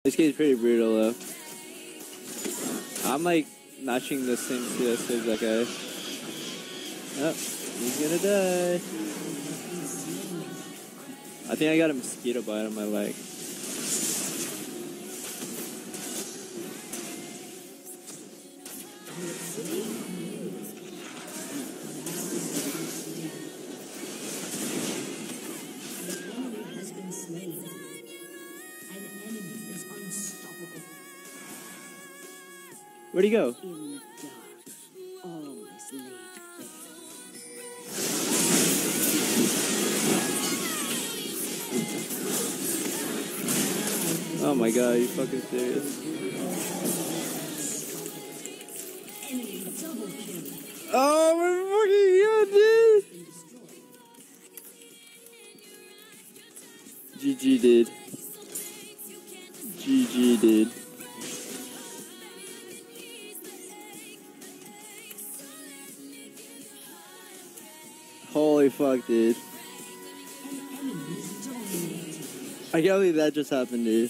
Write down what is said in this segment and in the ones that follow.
This game's pretty brutal though. I'm like notching the same CS as that guy. Oh, he's gonna die. I think I got a mosquito bite on my leg. Where'd he go? In the dark, all is laid bare. Oh my god, you fucking serious? Enemy double kill. Oh my fucking god, dude! GG, dude. GG, dude. Holy fuck, dude. I can't believe that just happened, dude.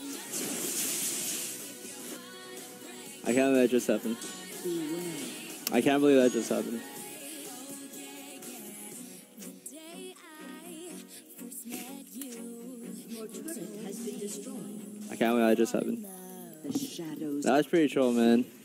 I can't believe that just happened. I can't believe that just happened. Your turret has been destroyed. I can't believe that just happened. The shadows. That was pretty troll, man.